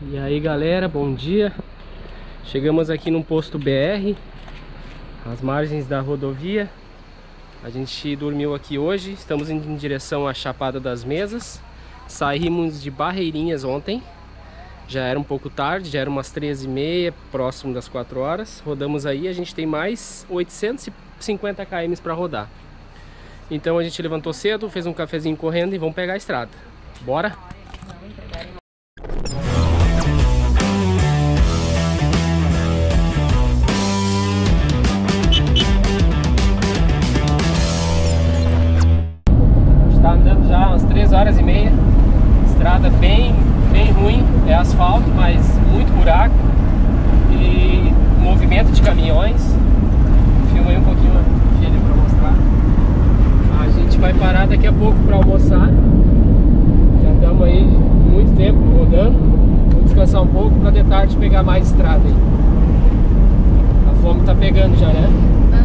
E aí galera, bom dia. Chegamos aqui num posto BR, às margens da rodovia. A gente dormiu aqui hoje, estamos indo em direção à Chapada das Mesas. Saímos de Barreirinhas ontem, já era um pouco tarde, já era umas 13h30, próximo das 4 horas. Rodamos aí, a gente tem mais 850 km para rodar. Então a gente levantou cedo, fez um cafezinho correndo e vamos pegar a estrada. Bora? Está andando já umas 3h30. Estrada bem ruim, é asfalto, mas muito buraco e movimento de caminhões. Filma aí um pouquinho, filho, para mostrar. A gente vai parar daqui a pouco para almoçar. Já estamos aí muito tempo rodando. Vou descansar um pouco para de tarde pegar mais estrada aí. A fome tá pegando já, né?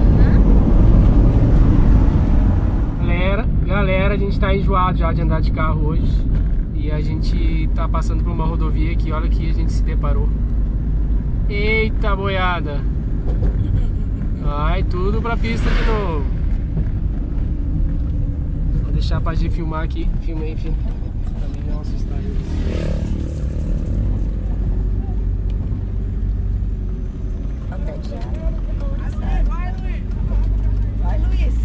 Galera, a gente tá enjoado já de andar de carro hoje. E a gente tá passando por uma rodovia aqui, olha que a gente se deparou. Eita boiada! Vai tudo pra pista de novo. Vou deixar pra gente filmar aqui. Filma aí, filho. Também não assustar eles. Vai, Luiz!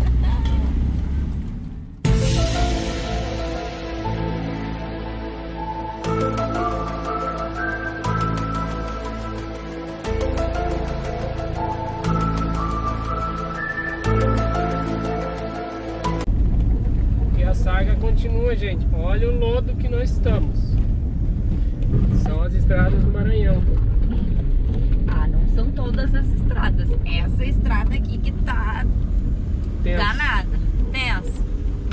E a saga continua, gente. Olha o lodo que nós estamos. São as estradas do Maranhão. Ah, não são todas as estradas. Essa estrada aqui que tá Tenso. danada, tensa.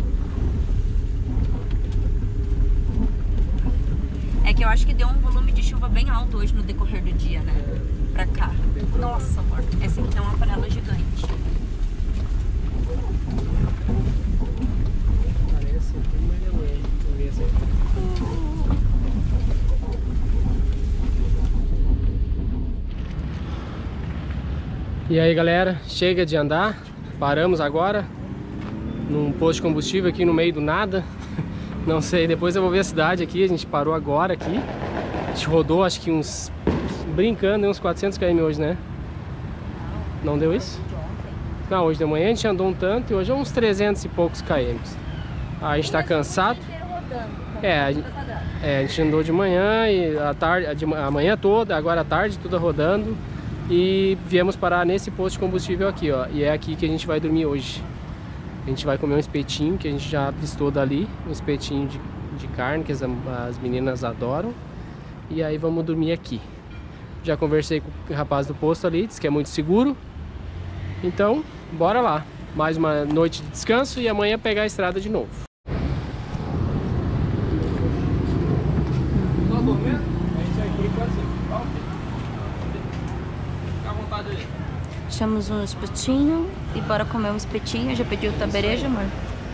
É que eu acho que deu um volume de chuva bem alto hoje no decorrer do dia, né? Pra cá. Nossa, amor. Essa aqui tá uma panela gigante. Parece que E aí galera, chega de andar. Paramos agora num posto de combustível aqui no meio do nada. Não sei, depois eu vou ver a cidade aqui. A gente parou agora aqui. A gente rodou acho que uns, brincando, uns 400 km hoje, né? Não deu isso? Não, hoje de manhã a gente andou um tanto e hoje é uns 300 e poucos km. A gente tá cansado. A gente andou de manhã e a tarde, a manhã toda, agora à tarde, tudo rodando. E viemos parar nesse posto de combustível aqui, ó. E é aqui que a gente vai dormir hoje. A gente vai comer um espetinho que a gente já avistou dali. Um espetinho de carne que as meninas adoram. E aí vamos dormir aqui. Já conversei com o rapaz do posto ali, disse que é muito seguro. Então, bora lá. Mais uma noite de descanso e amanhã pegar a estrada de novo. Tá dormindo? É isso aí, por enquanto sim. Fica à vontade aí. Achamos um espetinho e bora comer um espetinho. Já pediu tabereja, amor?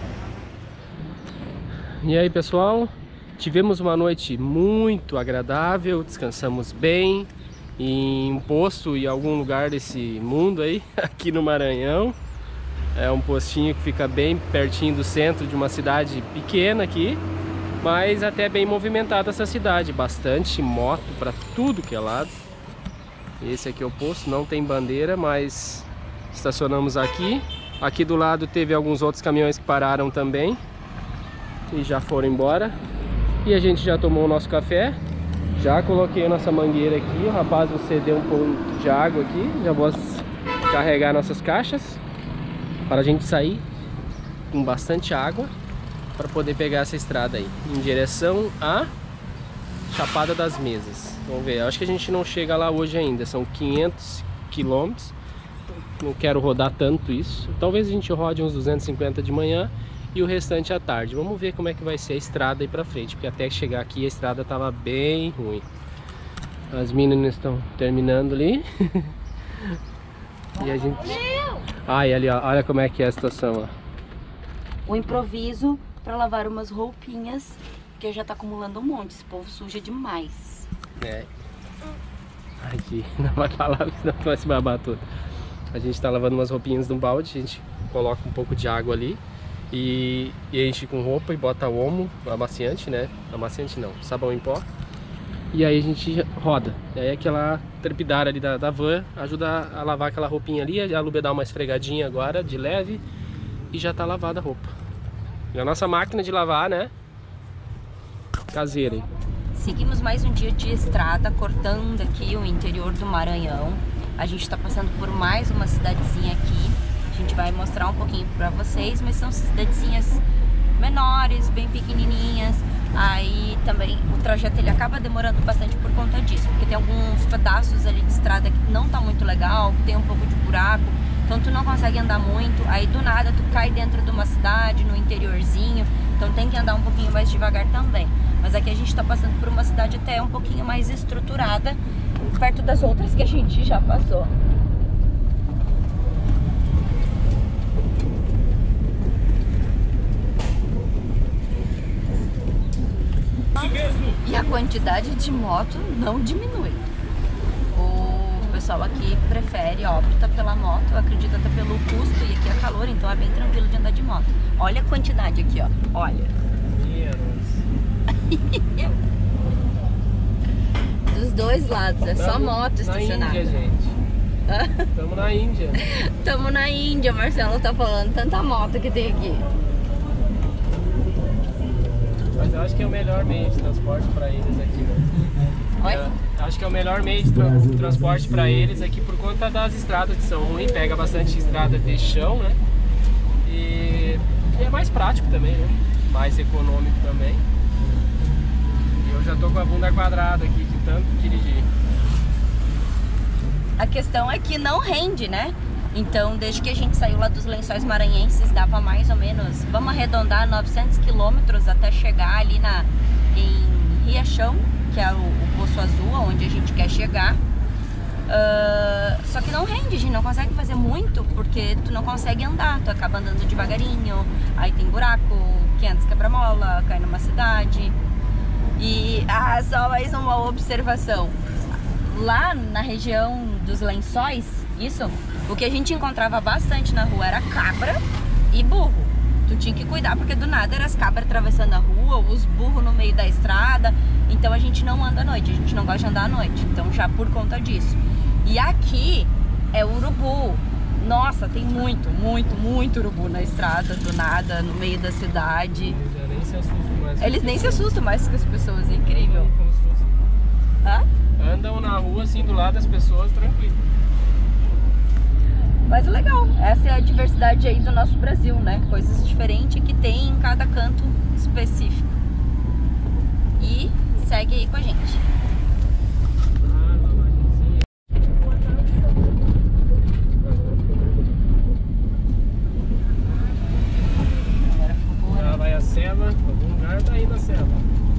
E aí pessoal, tivemos uma noite muito agradável, descansamos bem em um posto em algum lugar desse mundo aí, aqui no Maranhão. É um postinho que fica bem pertinho do centro de uma cidade pequena aqui, mas até bem movimentada essa cidade, bastante moto para tudo que é lado. Esse aqui é o posto, não tem bandeira, mas estacionamos aqui. Aqui do lado teve alguns outros caminhões que pararam também e já foram embora. E a gente já tomou o nosso café, já coloquei a nossa mangueira aqui. O rapaz nos cedeu um pouco de água aqui, já vou carregar nossas caixas para a gente sair com bastante água para poder pegar essa estrada aí em direção à Chapada das Mesas. Vamos ver, acho que a gente não chega lá hoje ainda, são 500 km. Não quero rodar tanto isso, talvez a gente rode uns 250 de manhã e o restante à tarde. Vamos ver como é que vai ser a estrada aí pra frente, porque até chegar aqui a estrada tava bem ruim. As meninas estão terminando ali. E a gente... Ai, ali ó, olha como é que é a situação, ó. O improviso para lavar umas roupinhas, porque já tá acumulando um monte. Esse povo suja demais. É. Aqui, não vai falar, senão tu vai se babar todo. A gente tá lavando umas roupinhas num balde, a gente coloca um pouco de água ali e enche com roupa e bota omo, amaciante, né? Amaciante não, sabão em pó. E aí a gente roda. E aí aquela trepidária ali da van ajuda a lavar aquela roupinha ali. A Lúbia dá uma esfregadinha agora, de leve, e já tá lavada a roupa. E a nossa máquina de lavar, né? Caseira. Seguimos mais um dia de estrada, cortando aqui o interior do Maranhão. A gente tá passando por mais uma cidadezinha aqui. A gente vai mostrar um pouquinho pra vocês, mas são cidadezinhas menores, bem pequenininhas. Aí também o trajeto ele acaba demorando bastante por conta disso, porque tem alguns pedaços ali de estrada que não tá muito legal, que tem um pouco de buraco, então tu não consegue andar muito. Aí do nada tu cai dentro de uma cidade, no interiorzinho, então tem que andar um pouquinho mais devagar também. Mas aqui a gente tá passando por uma cidade até um pouquinho mais estruturada, perto das outras que a gente já passou. E a quantidade de moto não diminui. O pessoal aqui prefere, opta pela moto, eu acredito até pelo custo, e aqui é calor, então é bem tranquilo de andar de moto. Olha a quantidade aqui, ó. Olha. Dos dois lados, é só moto estacionada. Na Índia, gente. Tamo na Índia. Tamo na Índia, Marcelo tá falando, tanta moto que tem aqui. Mas eu acho que é o melhor meio de transporte para eles aqui, né? Eu acho que é o melhor meio de transporte para eles aqui por conta das estradas que são ruins, pega bastante estrada de chão, né? E é mais prático também, né? Mais econômico também. E eu já tô com a bunda quadrada aqui de tanto dirigir. A questão é que não rende, né? Então, desde que a gente saiu lá dos Lençóis Maranhenses, dava mais ou menos, vamos arredondar, 900 quilômetros até chegar ali em Riachão, que é o Poço Azul, onde a gente quer chegar. Só que não rende, a gente não consegue fazer muito, porque tu não consegue andar, tu acaba andando devagarinho, aí tem buraco, 500 quebra-mola, cai numa cidade. E só mais uma observação. Lá na região dos Lençóis, o que a gente encontrava bastante na rua era cabra e burro. Tu tinha que cuidar, porque do nada eram as cabras atravessando a rua, os burros no meio da estrada. Então a gente não anda à noite, a gente não gosta de andar à noite. Então já por conta disso. E aqui é urubu. Nossa, tem muito urubu na estrada, do nada, no meio da cidade. Eles nem se assustam mais com as pessoas, é incrível. Andam na rua assim do lado das pessoas, tranquilo. Mas legal, essa é a diversidade aí do nosso Brasil, né? Coisas diferentes que tem em cada canto específico. E segue aí com a gente. Agora vai a selva, algum lugar tá aí na selva.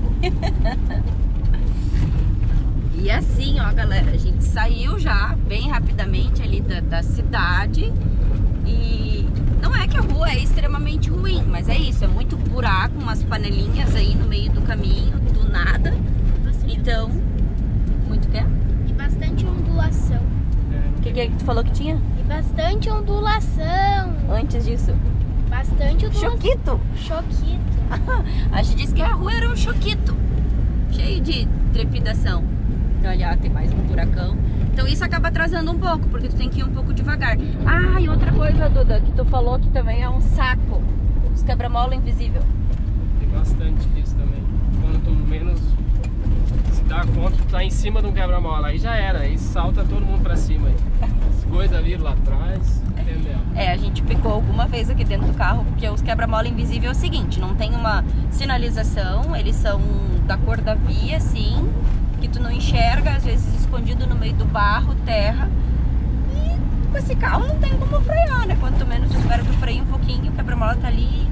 E assim, ó, galera, a gente saiu já bem rapidamente ali da cidade. E não é que a rua é extremamente ruim, mas é isso, é muito buraco, umas panelinhas aí no meio do caminho, do nada. Então, muito o quê? E bastante ondulação. O que é que tu falou que tinha? E bastante ondulação. Antes disso? Bastante ondulação. Choquito. A gente disse que a rua era um choquito, cheio de trepidação. Olha, tem mais um buracão. Então isso acaba atrasando um pouco, porque tu tem que ir um pouco devagar. Ah, e outra coisa, Duda, que tu falou que também é um saco. Os quebra-mola invisível. Tem bastante disso também. Quando tu menos se dá conta, tu tá em cima de um quebra-mola. Aí já era, aí salta todo mundo pra cima. Aí. As coisas viram lá atrás, entendeu? A gente picou alguma vez aqui dentro do carro, porque os quebra-mola invisível é o seguinte, não tem uma sinalização, eles são da cor da via, assim, que tu não enxerga, às vezes escondido no meio do barro, terra. E com esse carro não tem como frear, né? Quanto menos tu espera, tu freia um pouquinho, o quebra-mola tá ali.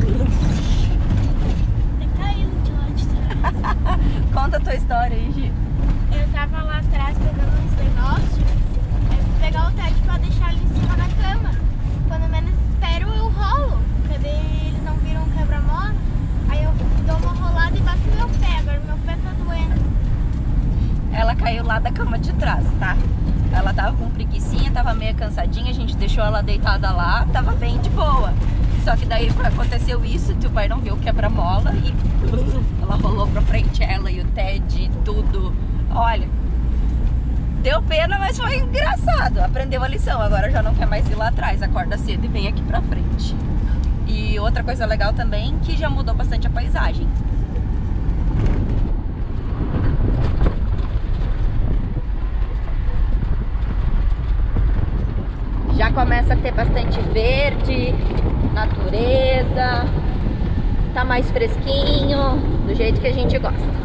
Caindo de lá de trás. Conta a tua história aí, Gi. Eu tava lá atrás pegando uns negócios. Eu fui pegar o Ted pra deixar ali em cima da cama. Quando menos espero, eu rolo. Cadê? Eles não viram o quebra-mola. Aí eu dou uma rolada e bato meu pé. Agora meu pé tá doendo. caiu lá da cama de trás, tá? Ela tava com preguicinha, tava meio cansadinha, a gente deixou ela deitada lá, tava bem de boa. Só que daí aconteceu isso, teu pai não viu o quebra-mola e ela rolou pra frente, ela e o Ted e tudo. Olha, deu pena, mas foi engraçado. Aprendeu a lição, agora já não quer mais ir lá atrás, acorda cedo e vem aqui pra frente. E outra coisa legal também, que já mudou bastante a paisagem. Já começa a ter bastante verde, natureza, tá mais fresquinho, do jeito que a gente gosta.